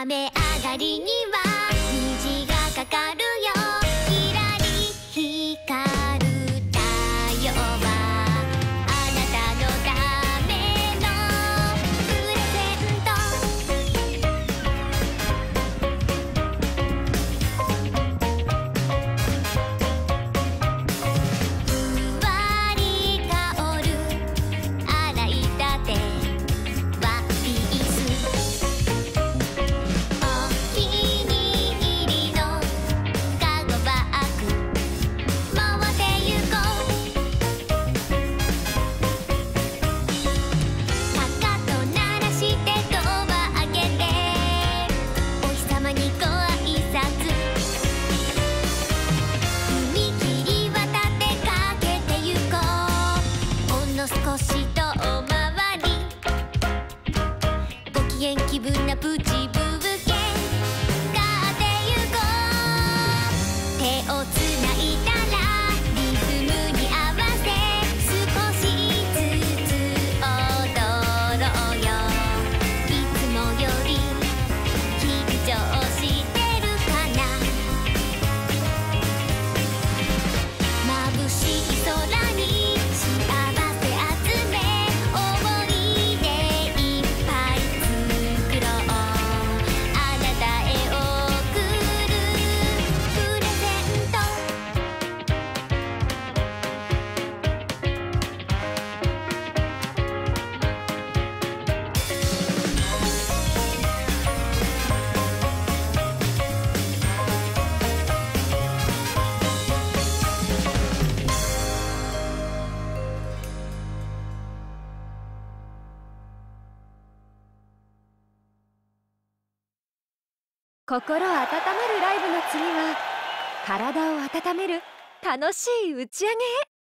雨上がりには虹がかかるよ。キラリ光る太陽はあなたのためのプレゼント。ふわり香る洗いたてワンピース。お気に入りのカゴバッグ持ってゆこう。かかと鳴らしてドア開けてお日さまにご挨拶。踏切渡ってかけてゆこう。ほんの少し遠回りご機嫌気分なプチブーケ買ってゆこう。手をつないだらリズムに合わせ少しずつ踊ろうよ。いつもより緊張してるかな。眩しい空に幸せ集め思い出いっぱい作ろう。あなたへ送るプレゼント。 心温まるライブの次は体を温める楽しい打ち上げへ。